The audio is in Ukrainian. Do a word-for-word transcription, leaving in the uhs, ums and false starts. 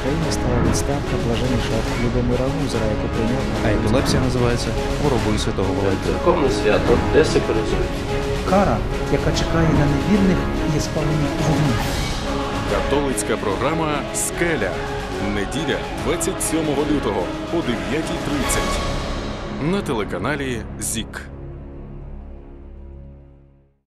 України стала відставка блаженнішого Любомира Гузара, яку прийняв. А епілепсія називається хворобою святого Валентина. Церковне свято десекуляризують. Кара, яка чекає на невірних, є спалення вогню. Католицька програма «Скеля». Неділя двадцять сьомого лютого о дев'ятій тридцять на телеканалі ЗІК.